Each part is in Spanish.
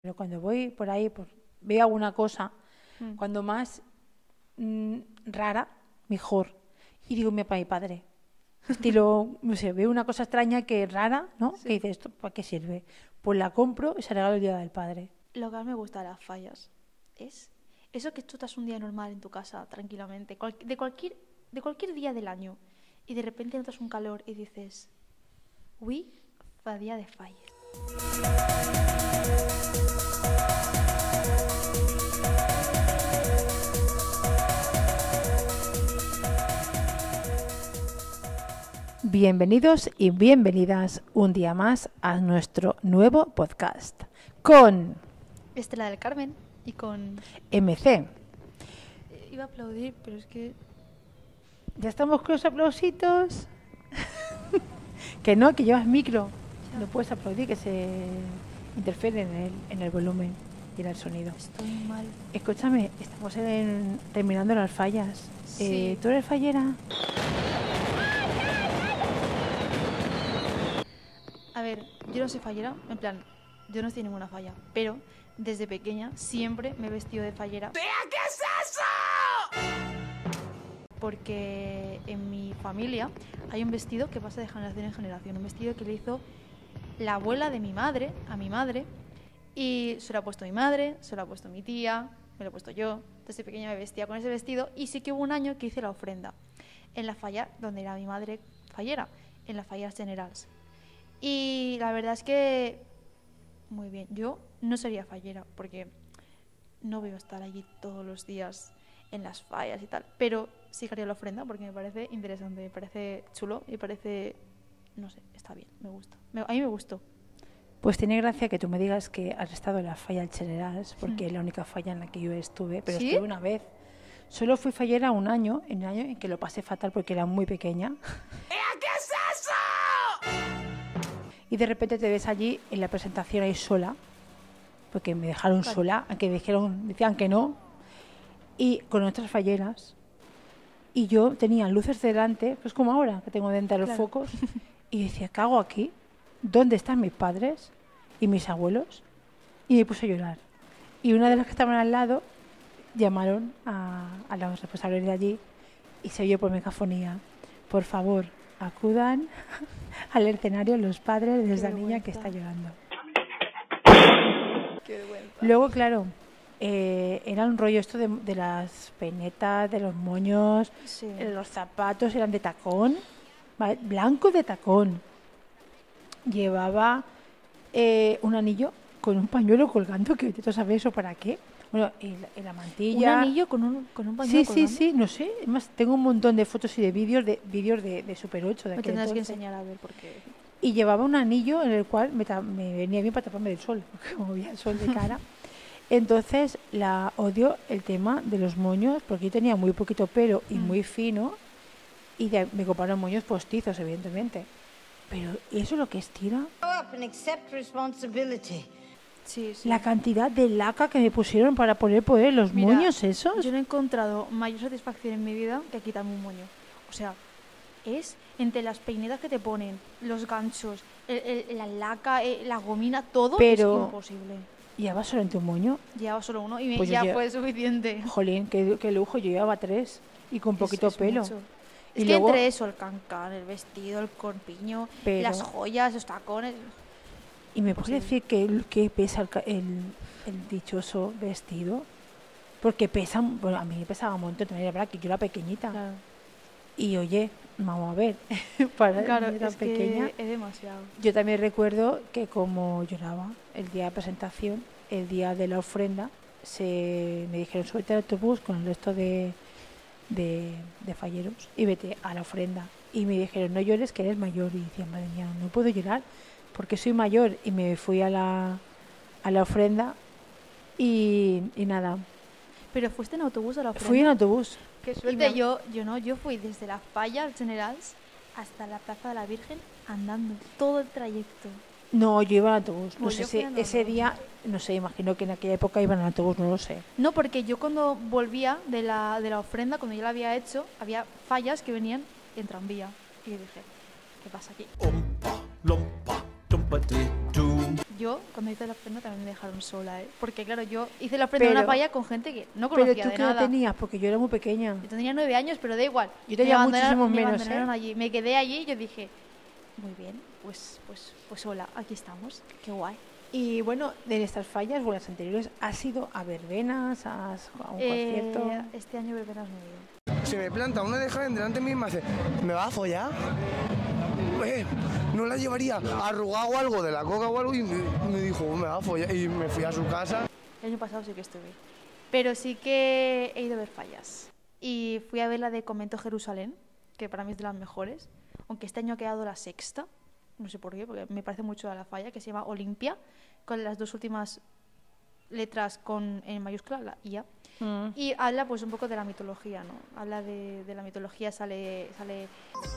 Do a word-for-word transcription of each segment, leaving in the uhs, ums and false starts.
Pero cuando voy por ahí, pues, veo alguna cosa, mm. cuando más mmm, rara, mejor. Y digo, mi papá y padre. Estilo, no sé, veo una cosa extraña que es rara, ¿no? Sí. Que dice, ¿esto para qué sirve? Pues la compro y se regalo el día del padre. Lo que más me gusta de las fallas es eso que tú estás un día normal en tu casa, tranquilamente, cual, de, cualquier, de cualquier día del año, y de repente notas un calor y dices, uy, fa día de falla. Bienvenidos y bienvenidas un día más a nuestro nuevo podcast con Estela del Carmen y con M C. Iba a aplaudir, pero es que ya estamos con los aplausitos. Que no, que llevas micro. Ya. No puedes aplaudir, que se interfiere en el, en el volumen y en el sonido. Estoy mal. Escúchame, estamos en, terminando las fallas. Sí. Eh, ¿Tú eres fallera? A ver, yo no soy fallera, en plan, yo no estoy en ninguna falla, pero desde pequeña siempre me he vestido de fallera. ¿Qué es eso? Porque en mi familia hay un vestido que pasa de generación en generación, un vestido que le hizo la abuela de mi madre a mi madre, y se lo ha puesto mi madre, se lo ha puesto mi tía, me lo he puesto yo. Desde pequeña me vestía con ese vestido, y sí que hubo un año que hice la ofrenda en la falla donde era mi madre fallera, en las fallas generales. Y la verdad es que muy bien. Yo no sería fallera porque no voy a estar allí todos los días en las fallas y tal, pero sí que haría la ofrenda porque me parece interesante, me parece chulo y parece, no sé, está bien, me gusta. Me, a mí me gustó. Pues tiene gracia que tú me digas que has estado en la falla del Generals, porque es mm. la única falla en la que yo estuve, pero ¿sí? Estuve una vez. Solo fui fallera un año, en el año en que lo pasé fatal porque era muy pequeña. ¿Qué es eso? Y de repente te ves allí en la presentación ahí sola, porque me dejaron claro. sola, aunque dijeron, decían que no, y con otras falleras. Y yo tenía luces delante, pues como ahora, que tengo delante los claro. focos, y decía, ¿qué hago aquí? ¿Dónde están mis padres y mis abuelos? Y me puse a llorar. Y una de las que estaban al lado llamaron a, a los responsables de allí y se oyó por megafonía, por favor, acudan al escenario los padres de esa niña que está llorando. Qué vergüenza. Luego, claro, eh, era un rollo esto de, de las peinetas, de los moños, sí. eh, los zapatos eran de tacón, ¿vale? Blanco de tacón. Llevaba eh, un anillo con un pañuelo colgando, que tú sabes eso para qué. Bueno, y la, y la mantilla. ¿Un anillo con un, con un pañuelo Sí, colgando? sí, sí, no sé. Además, tengo un montón de fotos y de vídeos de vídeos de, de Super ocho. De me tendrás entonces. que enseñar a ver porque... Y llevaba un anillo en el cual me, ta- me venía bien para taparme del sol, porque como había el sol de cara. Entonces, la odio el tema de los moños, porque yo tenía muy poquito pelo y mm. muy fino, y de, me compraron moños postizos, evidentemente. Pero eso es lo que estira. Sí, sí. La cantidad de laca que me pusieron para poder poner los Mira, moños esos. Yo no he encontrado mayor satisfacción en mi vida que quitarme un moño. O sea, es entre las peinetas que te ponen, los ganchos, el, el, la laca, el, la gomina, todo. Pero es imposible. ¿Llevaba solamente un moño? Llevaba solo uno y me, pues ya llevo... fue suficiente. Jolín, qué, qué lujo, yo llevaba tres y con poquito es, es pelo. Mucho. Y es luego... que entre eso, el cancán, el vestido, el corpiño, pero... las joyas, los tacones... ¿Y me puedes decir que, que pesa el, el, el dichoso vestido? Porque pesa, bueno, a mí me pesaba un montón, también era verdad que yo era pequeñita. Claro. Y oye, vamos a ver, para claro, mí tan es pequeña. Que es demasiado. Yo también recuerdo que como lloraba el día de presentación, el día de la ofrenda, se me dijeron, súbete al autobús con el resto de, de, de falleros y vete a la ofrenda. Y me dijeron, no llores que eres mayor. Y decía, madre mía, no puedo llorar porque soy mayor. Y me fui a la, a la ofrenda y, y nada. ¿Pero fuiste en autobús a la ofrenda? Fui en autobús. Qué suerte. Yo, yo no, yo fui desde la falla Generals hasta la Plaza de la Virgen andando todo el trayecto. No, yo iba en autobús. No pues sé si ese día, no sé, imagino que en aquella época iban en autobús, no lo sé. No, porque yo cuando volvía de la, de la ofrenda, cuando yo la había hecho, había fallas que venían en tranvía. Y yo dije, ¿qué pasa aquí? yo cuando hice la ofrenda también me dejaron sola, ¿eh? Porque claro, yo hice la ofrenda en Pero- una falla con gente que no conocía Pero tú de qué edad nada. tenías, porque yo era muy pequeña. Yo tenía nueve años, pero da igual. Yo tenía Me abandonaron- muchísimos me menos, abandonaron ¿eh? allí. Me quedé allí y yo dije, muy bien, pues, pues, pues hola, aquí estamos, qué guay. Y bueno, de estas fallas o las anteriores, ¿has ido a verbenas, has- a un Eh, concierto? este año verbenas no he ido. Se me planta una de Jaén delante de mí y me hace, ¿me va a follar? Eh, no la llevaría arrugado o algo de la coca o algo y me, me dijo, me va a follar. Y me fui a su casa. El año pasado sí que estuve. Pero sí que he ido a ver fallas. Y fui a ver la de Convento Jerusalén, que para mí es de las mejores. Aunque este año ha quedado la sexta. No sé por qué, porque me parece mucho a la falla, que se llama Olimpia, con las dos últimas letras con, en mayúscula, la I A. Mm. Y habla pues un poco de la mitología, ¿no? Habla de, de la mitología, sale... sale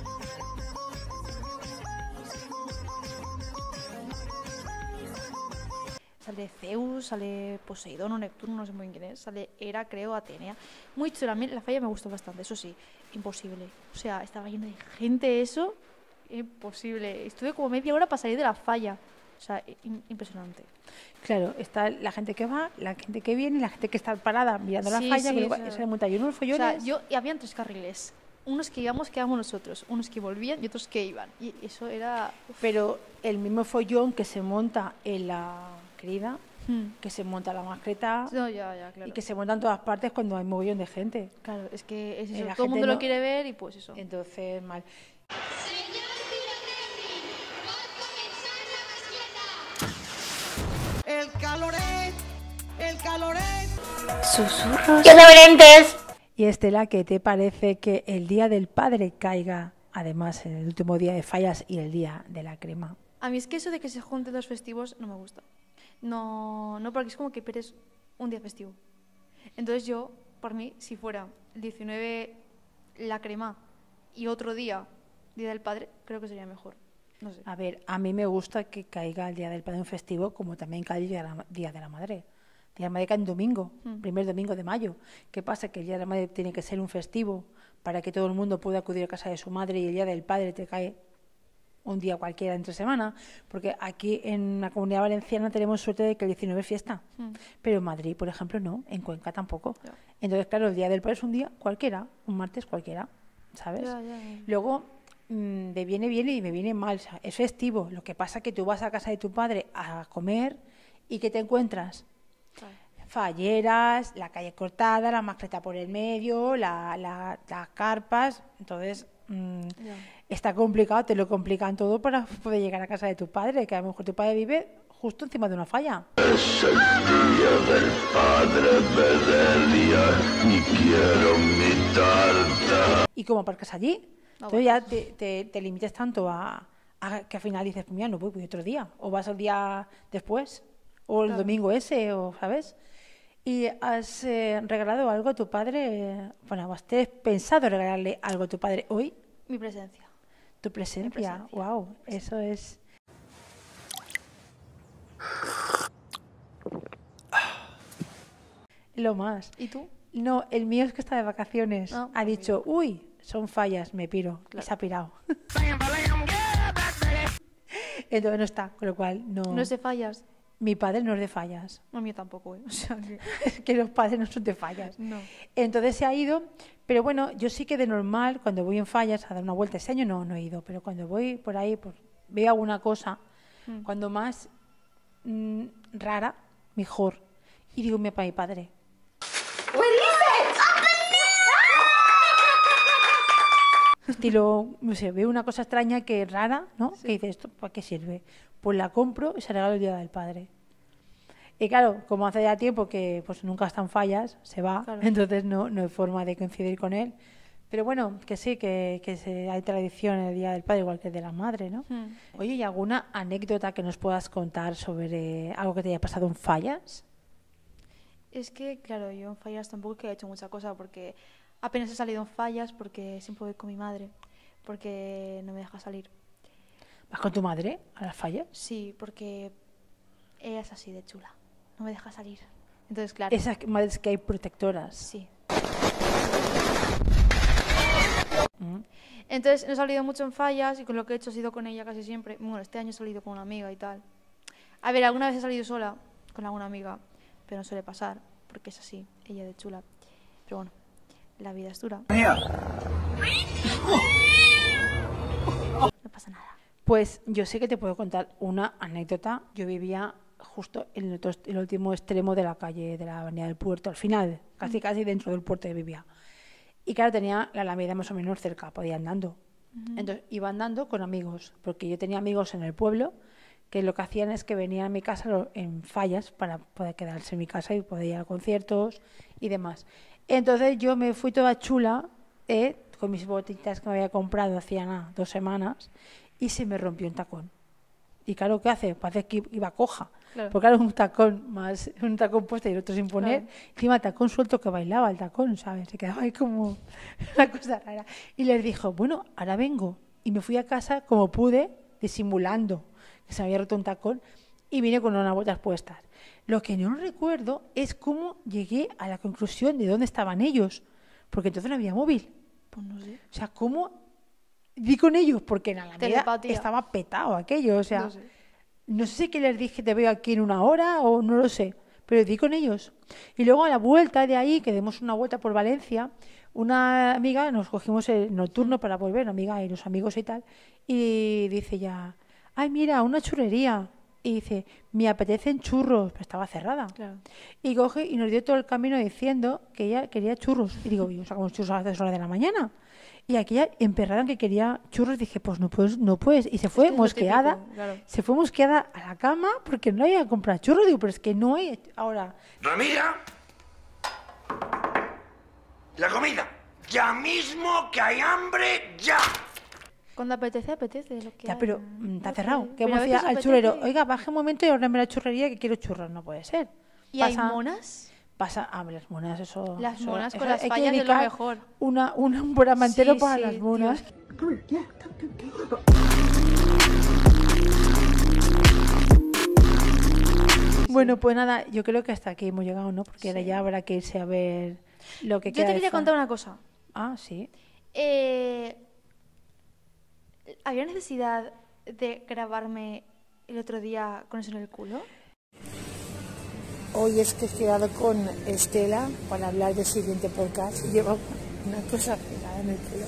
Sale Zeus, sale Poseidón o Neptuno, no sé muy bien quién es. Sale Hera, creo, Atenea. Muy chula. A mí la falla me gustó bastante, eso sí. Imposible. O sea, estaba lleno de gente eso. Imposible. Estuve como media hora para salir de la falla. O sea, im- impresionante. Claro, está la gente que va, la gente que viene y la gente que está parada mirando la Sí, falla. sí, que luego- eso- eso es muy tal. Y unos O follones. sea, yo, y habían tres carriles. Unos que íbamos, que íbamos nosotros. Unos que volvían y otros que iban. Y eso era... uf. Pero el mismo follón que se monta en la querida, Hmm. que se monta la mascleta No, ya, ya, claro. y que se monta en todas partes cuando hay mogollón de gente. Claro, es que es Eh, eso. la Todo el gente mundo no- lo quiere ver y pues eso. Entonces, mal. Señor Pirotecni, por comenzar la mascleta. El caloret, el caloret. Y Estela, ¿qué te parece que el Día del Padre caiga, además, en el último día de fallas y el Día de la Crema? A mí es que eso de que se junten dos festivos no me gusta. No, no, porque es como que pierdes un día festivo. Entonces yo, por mí, si fuera el diecinueve la crema y otro día, Día del Padre, creo que sería mejor. No sé. A ver, a mí me gusta que caiga el Día del Padre un festivo, como también cae el Día de la, Día de la Madre. El Día de la Madre cae en domingo, Mm. primer domingo de mayo. ¿Qué pasa? Que el Día de la Madre tiene que ser un festivo para que todo el mundo pueda acudir a casa de su madre y el Día del Padre te cae un día cualquiera entre semana, porque aquí en la Comunidad Valenciana tenemos suerte de que el diecinueve es fiesta, Mm. pero en Madrid, por ejemplo, no, en Cuenca tampoco. Ya. Entonces, claro, el Día del Padre es un día cualquiera, un martes cualquiera, ¿sabes? Ya, ya, ya. Luego, mm, me viene bien y me viene mal, o sea, es festivo, lo que pasa es que tú vas a casa de tu padre a comer y que te encuentras Claro. falleras, la calle cortada, la mascleta por el medio, la, la- las carpas, entonces... mm, Ya. está complicado, te lo complican todo para poder llegar a casa de tu padre, que a lo mejor tu padre vive justo encima de una falla. Es el día del padre Bedelia y quiero mi tarta. ¿Y cómo aparcas allí? No Entonces ya te, te, te limitas tanto a, a que al final dices, mira, no voy, voy otro día, o vas el día después, o el Claro. domingo ese, o ¿sabes? ¿Y has eh, regalado algo a tu padre? Bueno, ¿has te- pensado regalarle algo a tu padre hoy? Mi presencia. Tu presencia, presencia. wow, eso es... Lo más. ¿Y tú? No, el mío es que está de vacaciones. Ah, ha dicho, uy, son fallas, me piro. Y Claro. se ha pirado. Entonces no está, con lo cual no... No sé fallas. Mi padre no es de fallas. No, mío tampoco, ¿eh? O sea que... Es que los padres no son de fallas. No. Entonces se ha ido, pero bueno, yo sí que de normal, cuando voy en fallas a dar una vuelta, este año no, no he ido, pero cuando voy por ahí, pues veo alguna cosa, Mm. cuando más mm, rara, mejor. Y digo, mira, para mi padre. Estilo, no sé, veo una cosa extraña que es rara, ¿no? Que dices, ¿esto para qué sirve? Pues la compro y se regalo el Día del Padre. Y claro, como hace ya tiempo que pues nunca están fallas, se va, Claro. entonces no, no hay forma de coincidir con él. Pero bueno, que sí, que, que se, hay tradición el Día del Padre igual que el de la Madre, ¿no? Mm. Oye, ¿y alguna anécdota que nos puedas contar sobre algo que te haya pasado en fallas? Es que, claro, yo en fallas tampoco es que he hecho mucha cosa porque apenas he salido en fallas porque siempre voy con mi madre, porque no me deja salir. ¿Vas con tu madre a las fallas? Sí, porque ella es así de chula, no me deja salir. Entonces, claro, Esas madres que hay protectoras. sí. Mm. Entonces no he salido mucho en fallas y con lo que he hecho ha sido con ella casi siempre. Bueno, este año he salido con una amiga y tal. A ver, alguna vez he salido sola con alguna amiga, pero no suele pasar, porque es así, ella de chula. Pero bueno, la vida es dura. No pasa nada. Pues yo sé que te puedo contar una anécdota. Yo vivía justo en el, otro, el último extremo de la calle de la avenida del puerto, al final, casi Mm. casi dentro del puerto que vivía. Y claro, tenía la Alameda más o menos cerca, podía andando. Ujú. Entonces iba andando con amigos, porque yo tenía amigos en el pueblo que lo que hacían es que venían a mi casa lo- en fallas para poder quedarse en mi casa y poder ir a conciertos y demás. Entonces yo me fui toda chula, eh, con mis botitas que me había comprado hacía nada, dos semanas, y se me rompió un tacón. Y claro, ¿qué hace? Parece que iba coja. Claro. Porque claro, un tacón más, un tacón puesto y el otro sin poner. Claro. Encima tacón suelto que bailaba el tacón, ¿sabes? Se quedaba ahí como una cosa rara. Y les dijo, bueno, ahora vengo. Y me fui a casa como pude, disimulando que se me había roto un tacón, y vine con unas botas puestas. Lo que no recuerdo es cómo llegué a la conclusión de dónde estaban ellos, porque entonces no había móvil. Pues no sé. O sea, ¿cómo di con ellos? Porque en Alameda Telepatía. estaba petado aquello, o sea, No sé. no sé qué les dije, te veo aquí en una hora o no lo sé, pero di con ellos. Y luego a la vuelta de ahí, que demos una vuelta por Valencia, una amiga, nos cogimos el nocturno para volver, una amiga y los amigos y tal, y dice ya, ay, mira, una churrería. Y dice, me apetecen churros, pero estaba cerrada. Claro. Y coge y nos dio todo el camino diciendo que ella quería churros. Y digo, yo sacamos churros a las dos horas de la mañana. Y aquella emperrada en que quería churros, dije, pues no puedes, no puedes. Y se fue que es lo mosqueada, típico, claro. se fue mosqueada a la cama porque no iba a comprar churros. Digo, pero es que no hay ahora. Ramira, la comida. Ya mismo que hay hambre, ya. Cuando apetece, apetece. Lo que Ya, hay. pero mm, está Ok. cerrado. Que Pero a hemos ido veces al apetece. churrero, oiga, baje un momento y ábreme la churrería que quiero churros. No puede ser. ¿Y hay Pasa- monas? Pasa, ah, las monas, eso. Las eso- monas con eso las hay que fallas es lo dedicar mejor. Una, una, un programa entero Sí, para sí, las monas. Dios. Bueno, pues nada, yo creo que hasta aquí hemos llegado, ¿no? Porque ahora ya habrá que irse a ver lo que Yo queda te de quería Fran. contar una cosa. Ah, sí. Eh, ¿Había necesidad de grabarme el otro día con eso en el culo? Hoy es que he quedado con Estela para hablar del siguiente podcast y lleva una cosa pegada en el culo.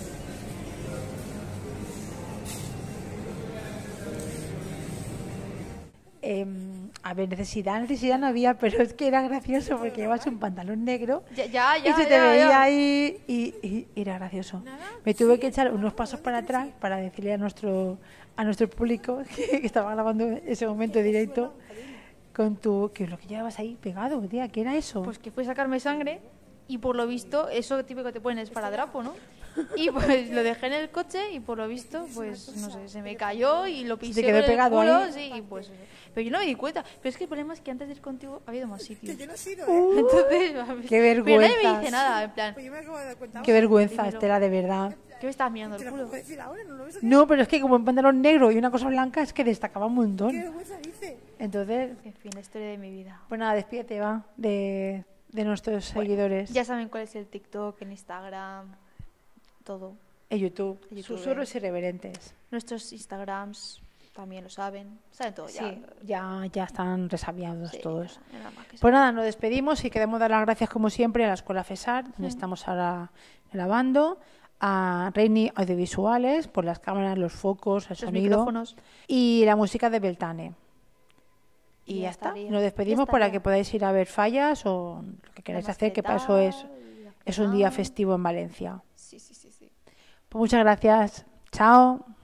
Eh, a ver, necesidad, necesidad no había, pero es que era gracioso porque llevas un pantalón negro Ya, ya, ya. y se te ya, veía ya. ahí y, y era gracioso. Me tuve que echar unos pasos para atrás para decirle a nuestro a nuestro público que estaba grabando ese momento directo con tu... ¿Qué es lo que llevabas ahí pegado, tía? ¿Qué era eso? Pues que fue a sacarme sangre y por lo visto, eso típico que te pones para drapo, ¿no? Y pues lo dejé en el coche y por lo visto, pues no sé, se me cayó y lo pisé te quedó con el pegado culo, ahí. sí, y pues... Pero yo no me di cuenta. Pero es que el problema es que antes de ir contigo ha habido más sitios. Yo no he sido, ¿eh? Uh, Entonces, qué Pero nadie me vergüenza. dice nada, en plan, Pues yo me acabo de dar cuenta. Qué vergüenza, Dímelo. Estela, de verdad. ¿qué me estabas mirando ¿Te el lo culo? puedo decir ahora? ¿No lo ves? No, pero es que como un pantalón negro y una cosa blanca es que destacaba un ¿Qué montón. vergüenza dice? Entonces, En fin, la historia de mi vida. pues nada, despídete, va, de, de nuestros seguidores. Ya saben cuál es el TikTok, el Instagram, todo. En YouTube, En YouTube, susurros irreverentes. Nuestros Instagrams también lo saben. Saben todo ya. Sí, ya, ya están resabiados Sí, todos. ya, nada más que Pues nada, nos despedimos y queremos dar las gracias como siempre a la Escuela FESAR, donde estamos ahora grabando, a Reini Audiovisuales por las cámaras, los focos, el Los sonido micrófonos. y la música de Beltane. Y Y ya, ya está. estaría. Nos despedimos Ya para estaría. que podáis ir a ver fallas o lo que queráis Además, hacer, ¿qué que para eso es, tal? es un día Ah, festivo en Valencia. Sí, sí, sí, sí. Pues muchas gracias. Chao.